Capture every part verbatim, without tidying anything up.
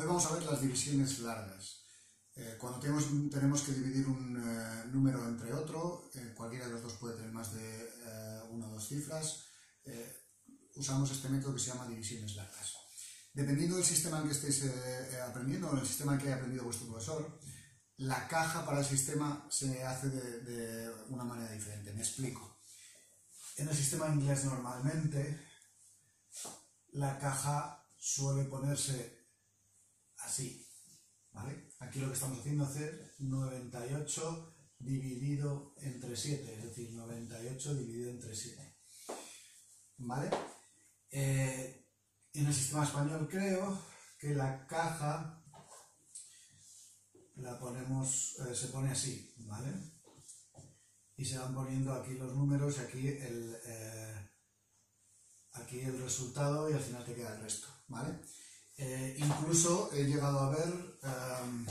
Hoy vamos a ver las divisiones largas. Eh, cuando tenemos, tenemos que dividir un eh, número entre otro, eh, cualquiera de los dos puede tener más de eh, una o dos cifras, eh, usamos este método que se llama divisiones largas. Dependiendo del sistema en que estéis eh, aprendiendo, o el sistema en que haya aprendido vuestro profesor, la caja para el sistema se hace de, de una manera diferente. Me explico. En el sistema inglés normalmente la caja suele ponerse así, ¿vale? Aquí lo que estamos haciendo es hacer noventa y ocho dividido entre siete, es decir, noventa y ocho dividido entre siete, ¿vale? Eh, en el sistema español creo que la caja la ponemos, eh, se pone así, ¿vale? Y se van poniendo aquí los números y aquí el, eh, aquí el resultado y al final te queda el resto, ¿vale? Eh, incluso he llegado a ver um,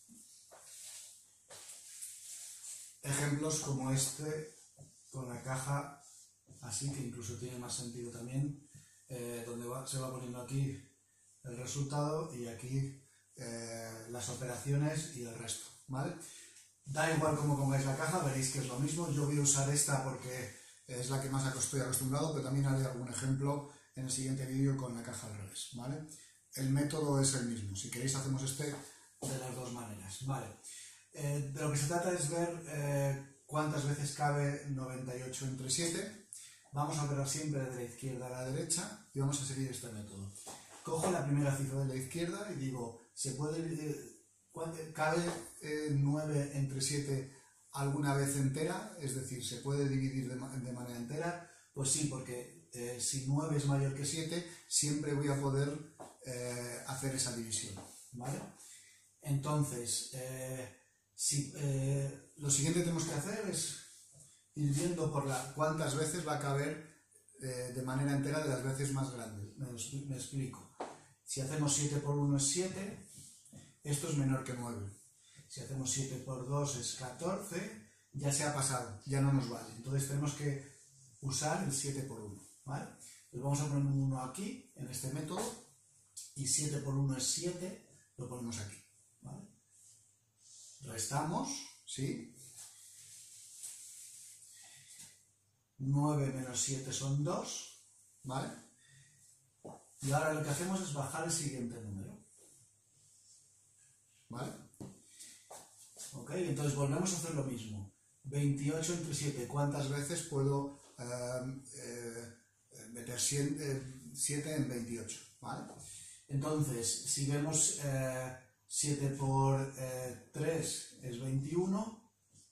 ejemplos como este con la caja así, que incluso tiene más sentido también, eh, donde va, se va poniendo aquí el resultado y aquí eh, las operaciones y el resto, ¿vale? Da igual cómo pongáis la caja, veréis que es lo mismo. Yo voy a usar esta porque es la que más estoy acostumbrado, pero también haré algún ejemplo en el siguiente vídeo con la caja al revés, ¿vale? El método es el mismo. Si queréis hacemos este de las dos maneras, ¿vale? Eh, de lo que se trata es ver eh, cuántas veces cabe noventa y ocho entre siete. Vamos a operar siempre de la izquierda a la derecha y vamos a seguir este método. Cojo la primera cifra de la izquierda y digo, ¿se puede, eh, cabe eh, nueve entre siete alguna vez entera? Es decir, ¿se puede dividir de, de manera entera? Pues sí, porque eh, si nueve es mayor que siete, siempre voy a poder eh, hacer esa división, ¿vale? Entonces, eh, si, eh, lo siguiente que tenemos que hacer es ir viendo por la, cuántas veces va a caber eh, de manera entera de las veces más grandes. Me, me explico. Si hacemos siete por uno es siete, esto es menor que nueve. Si hacemos siete por dos es catorce, ya se ha pasado, ya no nos vale. Entonces tenemos que usar el siete por uno, ¿vale? Entonces vamos a poner un uno aquí, en este método, y siete por uno es siete, lo ponemos aquí, ¿vale? Restamos, ¿sí? nueve menos siete son dos, ¿vale? Y ahora lo que hacemos es bajar el siguiente número, ¿vale? Ok, entonces volvemos a hacer lo mismo. veintiocho entre siete, ¿cuántas veces puedo eh, eh, meter siete en veintiocho? ¿Vale? Entonces, si vemos eh, siete por eh, tres es veintiuno,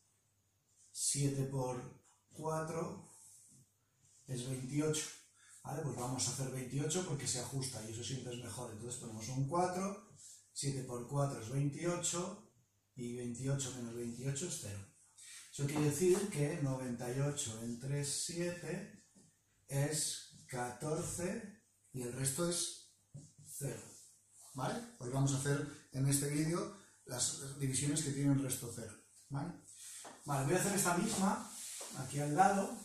siete por cuatro es veintiocho, ¿vale? Pues vamos a hacer veintiocho porque se ajusta y eso siempre es mejor. Entonces ponemos un cuatro, siete por cuatro es veintiocho y veintiocho menos veintiocho es cero. Eso quiere decir que noventa y ocho entre siete es catorce y el resto es cero, ¿vale? Hoy vamos a hacer en este vídeo las divisiones que tienen resto cero, ¿vale? Vale, voy a hacer esta misma aquí al lado,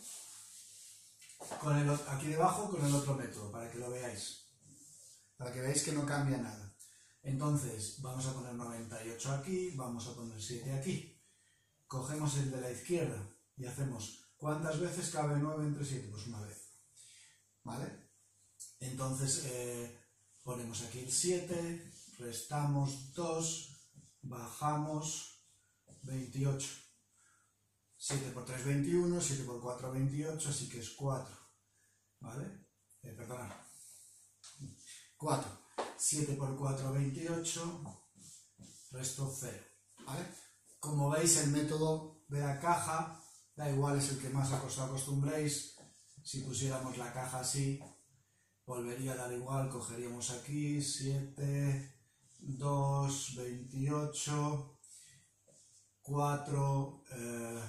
con el, aquí debajo con el otro método, para que lo veáis, para que veáis que no cambia nada. Entonces, vamos a poner noventa y ocho aquí, vamos a poner siete aquí. Cogemos el de la izquierda y hacemos, ¿cuántas veces cabe nueve entre siete? Pues una vez, ¿vale? Entonces, eh, ponemos aquí el siete, restamos dos, bajamos veintiocho. siete por tres, veintiuno, siete por cuatro, veintiocho, así que es cuatro, ¿vale? Eh, perdonad. cuatro. siete por cuatro, veintiocho, resto cero, ¿vale? Como veis, el método de la caja, da igual, es el que más os acostumbréis. Si pusiéramos la caja así, volvería a dar igual, cogeríamos aquí siete, dos, veintiocho, cuatro, eh,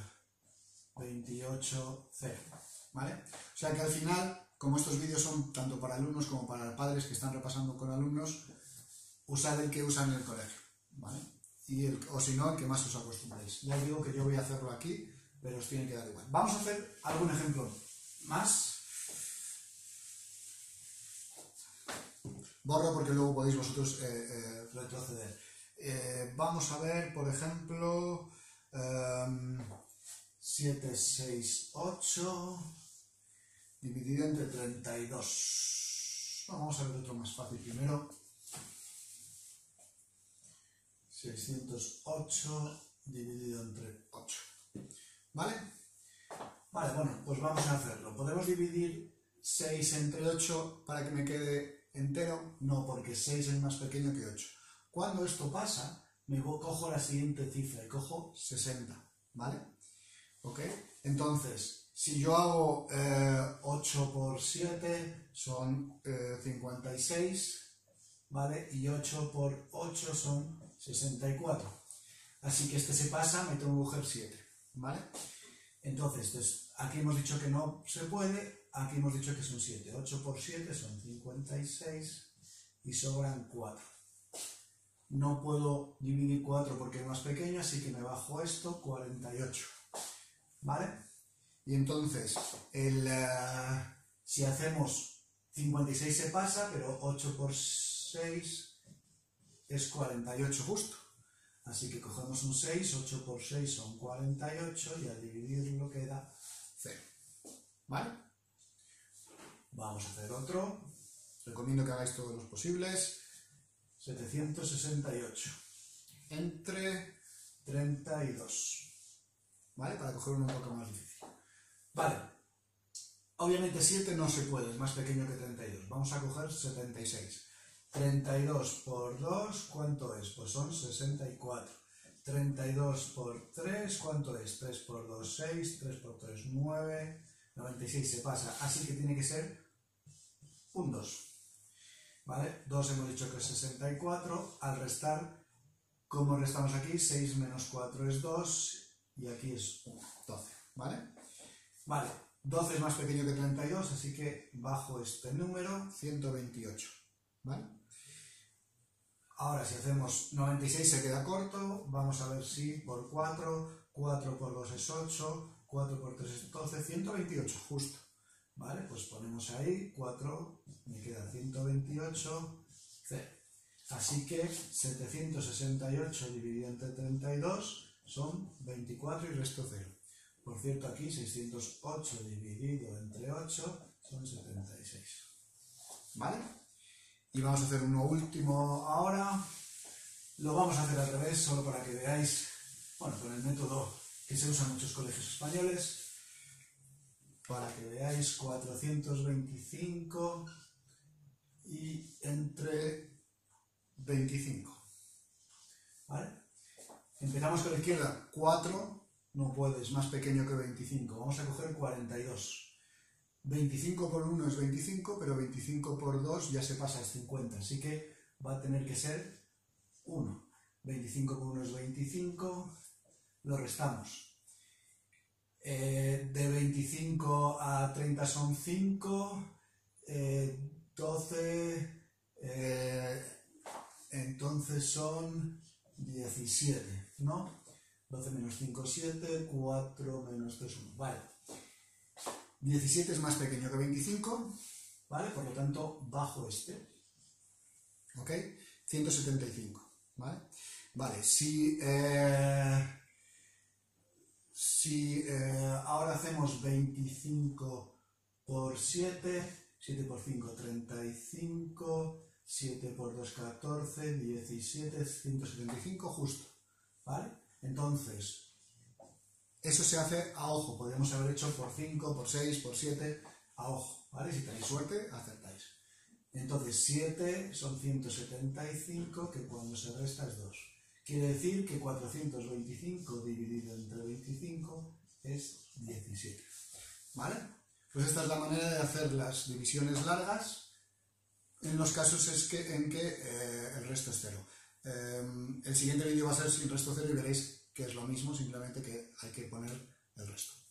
veintiocho, cero, ¿vale? O sea que al final, como estos vídeos son tanto para alumnos como para padres que están repasando con alumnos, usad el que usan en el colegio, ¿vale? Y el, o si no, el que más os acostumbréis. Ya os digo que yo voy a hacerlo aquí, pero os tiene que dar igual. Vamos a hacer algún ejemplo más. Borro porque luego podéis vosotros eh, eh, retroceder. Eh, vamos a ver, por ejemplo, um, siete, seis, ocho dividido entre treinta y dos. Vamos a ver otro más fácil primero. seiscientos ocho dividido entre ocho. ¿Vale? Vale, bueno, pues vamos a hacerlo. ¿Podemos dividir seis entre ocho para que me quede entero? No, porque seis es más pequeño que ocho. Cuando esto pasa, me cojo la siguiente cifra y cojo sesenta. ¿Vale? ¿Ok? Entonces, si yo hago eh, ocho por siete son eh, cincuenta y seis, ¿vale? Y ocho por ocho son sesenta y cuatro. Así que este se pasa, me tengo que coger siete, ¿vale? Entonces, pues, aquí hemos dicho que no se puede, aquí hemos dicho que son siete. ocho por siete son cincuenta y seis y sobran cuatro. No puedo dividir cuatro porque es más pequeño, así que me bajo esto, cuarenta y ocho. ¿Vale? Y entonces, el, uh, si hacemos cincuenta y seis se pasa, pero ocho por seis es cuarenta y ocho justo. Así que cogemos un seis, ocho por seis son cuarenta y ocho y al dividirlo queda cero. ¿Vale? Vamos a hacer otro. Recomiendo que hagáis todos los posibles. setecientos sesenta y ocho entre treinta y dos. ¿Vale? Para coger uno un poco más difícil. Vale. Obviamente siete no se puede, es más pequeño que treinta y dos. Vamos a coger setenta y seis. treinta y dos por dos, ¿cuánto es? Pues son sesenta y cuatro. treinta y dos por tres, ¿cuánto es? tres por dos, seis. tres por tres, nueve. noventa y seis se pasa, así que tiene que ser un dos. ¿Vale? dos hemos dicho que es sesenta y cuatro. Al restar, ¿cómo restamos aquí? seis menos cuatro es dos. Y aquí es uno, doce. ¿Vale? Vale. doce es más pequeño que treinta y dos, así que bajo este número, ciento veintiocho. ¿Vale? Ahora si hacemos noventa y seis se queda corto, vamos a ver si por cuatro, cuatro por dos es ocho, cuatro por tres es doce, ciento veintiocho, justo. ¿Vale? Pues ponemos ahí, cuatro, me queda ciento veintiocho, cero. Así que setecientos sesenta y ocho dividido entre treinta y dos son veinticuatro y resto cero. Por cierto, aquí seiscientos ocho dividido entre ocho son setenta y seis. ¿Vale? Y vamos a hacer uno último ahora. Lo vamos a hacer al revés, solo para que veáis, bueno, con el método que se usa en muchos colegios españoles, para que veáis cuatrocientos veinticinco y entre veinticinco. ¿Vale? Empezamos con la izquierda, cuatro, no puedes, más pequeño que veinticinco. Vamos a coger cuarenta y dos. veinticinco por uno es veinticinco, pero veinticinco por dos ya se pasa, es cincuenta, así que va a tener que ser uno. veinticinco por uno es veinticinco, lo restamos. Eh, de veinticinco a treinta son cinco, eh, doce, eh, entonces son diecisiete, ¿no? doce menos cinco, siete, cuatro menos tres, uno, vale. diecisiete es más pequeño que veinticinco, ¿vale? Por lo tanto, bajo este, ¿ok? ciento setenta y cinco, ¿vale? Vale, si, eh, si eh, ahora hacemos veinticinco por siete, siete por cinco, treinta y cinco, siete por dos, catorce, diecisiete, ciento setenta y cinco, justo, ¿vale? Entonces, eso se hace a ojo, podríamos haber hecho por cinco, por seis, por siete, a ojo, ¿vale? Si tenéis suerte, acertáis. Entonces, siete son ciento setenta y cinco, que cuando se resta es dos. Quiere decir que cuatrocientos veinticinco dividido entre veinticinco es diecisiete. ¿Vale? Pues esta es la manera de hacer las divisiones largas en los casos es que, en que eh, el resto es cero. Eh, el siguiente vídeo va a ser sin resto cero y veréis que es lo mismo, simplemente que hay que poner el resto.